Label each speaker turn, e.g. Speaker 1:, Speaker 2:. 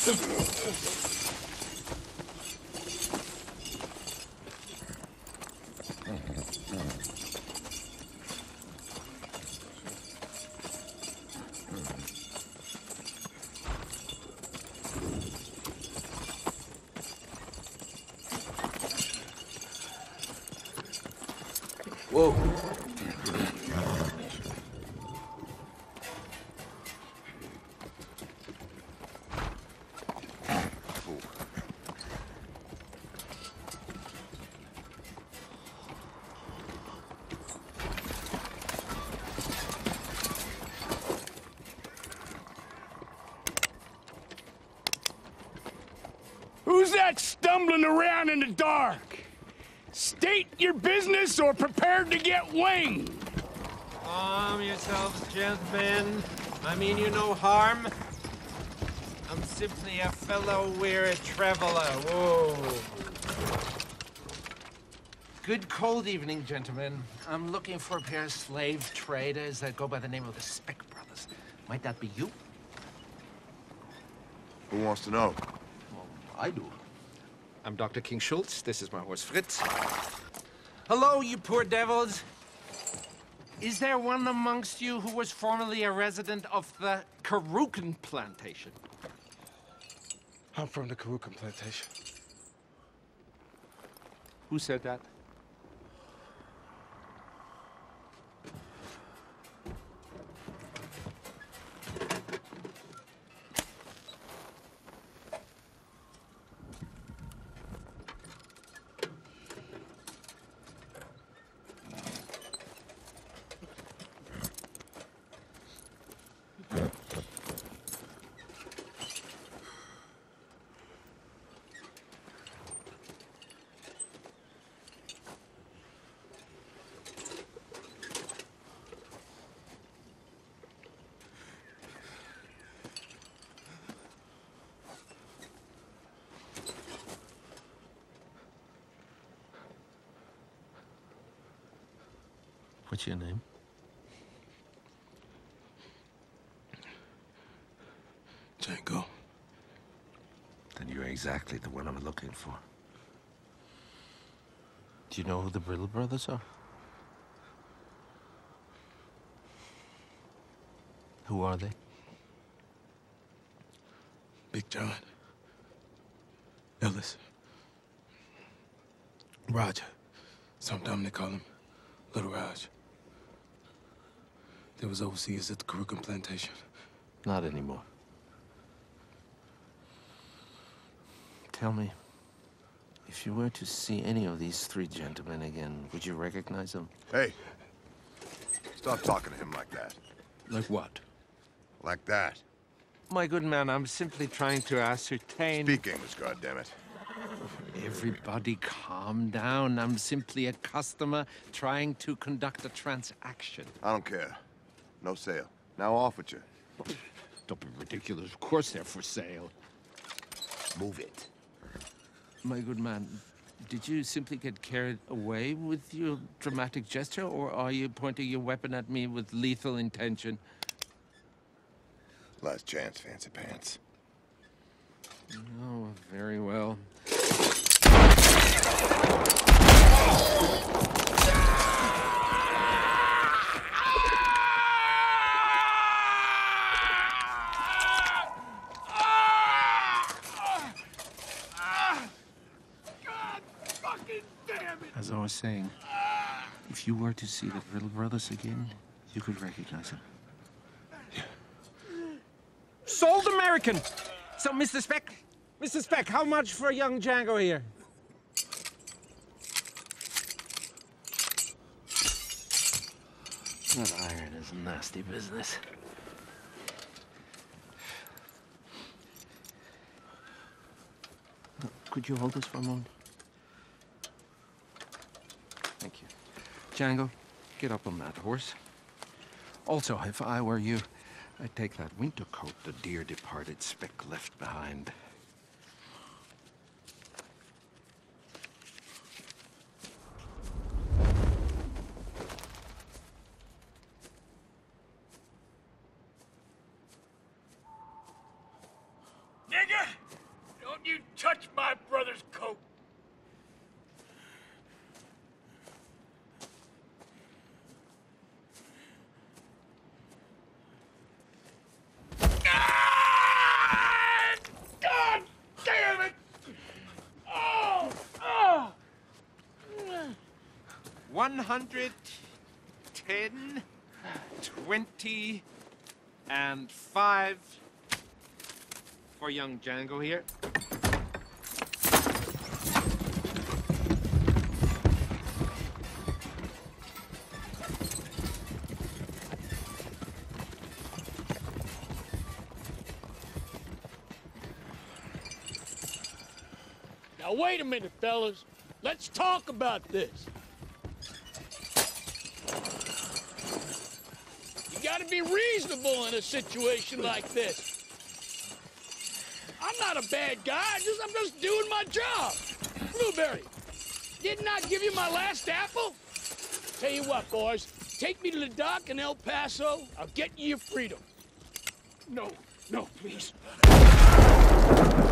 Speaker 1: Whoa.
Speaker 2: Who's that stumbling around in the dark? State your business or prepare to get winged.
Speaker 3: Calm yourselves, gentlemen. I mean you no harm. I'm simply a fellow weary traveler. Whoa. Good cold evening, gentlemen. I'm looking for a pair of slave traders that go by the name of the Speck Brothers. Might that be you?
Speaker 4: Who wants to know?
Speaker 3: Well, I do. I'm Dr. King Schultz. This is my horse, Fritz. Hello, you poor devils. Is there one amongst you who was formerly a resident of the Karukan plantation?
Speaker 2: I'm from the Karukan plantation.
Speaker 3: Who said that? What's your name?
Speaker 2: Django.
Speaker 3: Then you're exactly the one I'm looking for. Do you know who the Brittle Brothers are? Who are they?
Speaker 2: Big John. Ellis. Roger. Sometimes they call him Little Raj. They was overseers at the Karukan plantation.
Speaker 3: Not anymore. Tell me, if you were to see any of these three gentlemen again, would you recognize them?
Speaker 4: Hey, stop talking to him like that.
Speaker 2: Like what?
Speaker 4: Like that.
Speaker 3: My good man, I'm simply trying to ascertain...
Speaker 4: Speak English, goddammit.
Speaker 3: Everybody calm down. I'm simply a customer trying to conduct a transaction.
Speaker 4: I don't care. No sale. Now off with you.
Speaker 3: Don't be ridiculous. Of course they're for sale.
Speaker 4: Move it.
Speaker 3: My good man, did you simply get carried away with your dramatic gesture, or are you pointing your weapon at me with lethal intention?
Speaker 4: Last chance, fancy pants.
Speaker 3: Oh, very well. As I was saying, if you were to see the Brittle Brothers again, you could recognize them.
Speaker 2: Yeah.
Speaker 3: Sold American! So, Mr. Speck, how much for young Django here? That iron is nasty business. Could you hold this for a moment? Thank you. Django, get up on that horse. Also, if I were you, I'd take that winter coat the dear departed Speck left behind.
Speaker 2: Nigga! you touch my brother's coat! God damn it! Oh! Oh!
Speaker 3: 110, 20, and 5 for young Django here.
Speaker 2: Now wait a minute, fellas. Let's talk about this. You gotta be reasonable in a situation like this. I'm not a bad guy, I'm just doing my job. Blueberry, didn't I give you my last apple? Tell you what, boys, take me to the dock in El Paso, I'll get you your freedom. No, no, please.